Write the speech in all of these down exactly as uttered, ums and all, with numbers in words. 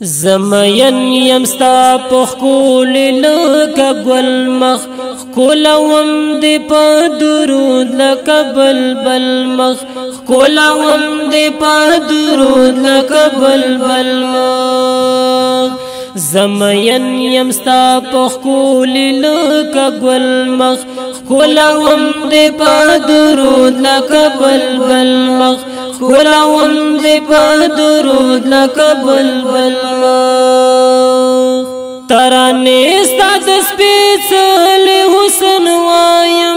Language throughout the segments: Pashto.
زمین یمستا پخکول لکا گل مخ کولوم دی پا درود لکا بلبل مخ کولوم دی پا درود لکا بلبل مخ زمین یمستا پخکول لکا گل مخ کولوم دی پا درود لکا بلبل مخ کولوم دی پا درود لکا بلبل مخ ترانه ستا د سپیڅلي حسن وایم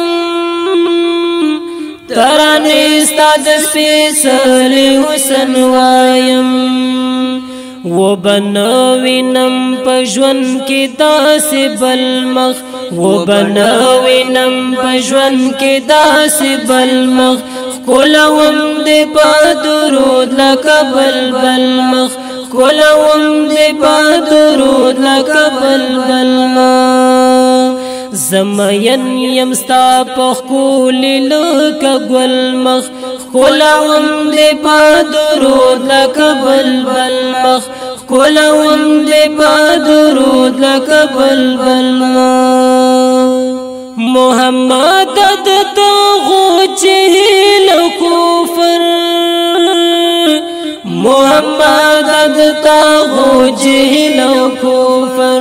ترانه ستا د سپیڅلي حسن وایم و بنوینم په ژوند کې داسې بل مخ و بنوینم په ژوند کې داسې بل مخ کولوم دی په درود لکه بلبل مخ کولوم دی پا درود لکا بلبل مخ زمین یمستا پخکولی لکا گل مخ کولوم دی پا درود لکا بلبل مخ کولوم دی پا درود لکا بلبل مخ محمد دتا غوچهل کفر محمد دتا غوچهل کفر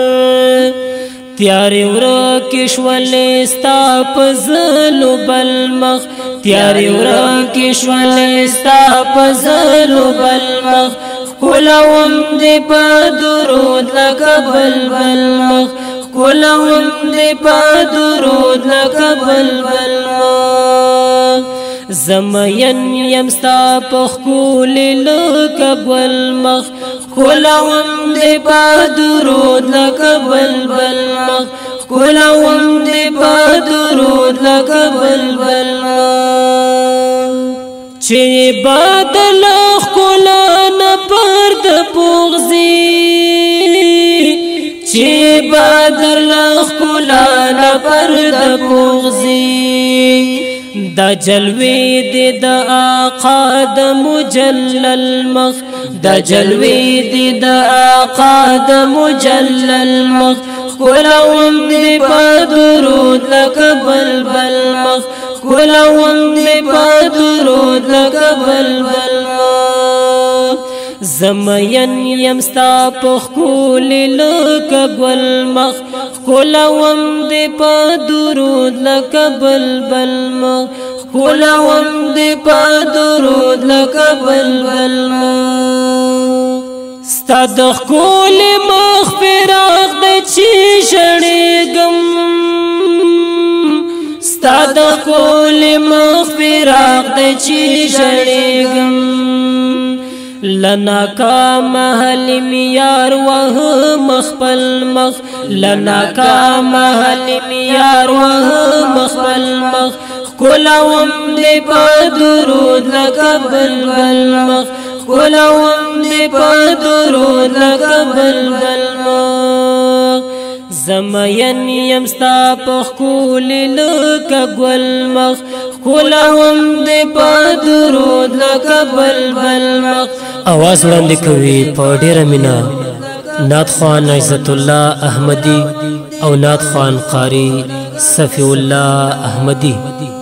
تیاری ورکشولی ستا پزلو بلمخ تیاری ورکشولی ستا پزلو بلمخ کولوم دی پا درود لکا بلبل مخ کولوم دی پا درود لکا بلبل مخ زمین یمستا پخکولی لکا گل مخ کولوم دی پا درود لکا بلبل مخ کولوم دی پا درود لکا بلبل مخ چی بادل خکولانا پرد پوغزی چی بادل خکولانا پرد پوغزی دا جلوی دی دا آقا دا مجلل مخ دا جلوی دی دا آقا دا مجلل مخ کولوم دی پا درود لکا بلبل مخ کولوم دی پا درود لکا بلبل مخ زمین یمستا پخکولی لکا گل مخ کولوم دی پا درود لکا بلبل مخ کولوم دی پا درود لکا بلبل مخ ستا دخکولی مخ فراغ دا چی شڑیگم ستا دخکولی مخ فراغ دا چی شڑیگم لنا کا محل میار وه مخبل مخ لنا کا محل میار وه مخبل مخ کولوم دی پا درود لکا بلبل مخ کولوم دی پا درود لکا بلبل مخ زمین یمستا پخکولی لکا گل مخ کولوم دی پا درود لکا بلبل مخ آواز وړاندې کوي په ډیره مینه نعت خوان عزت الله احمدی او نعت خوان قاری صفی الله احمدی.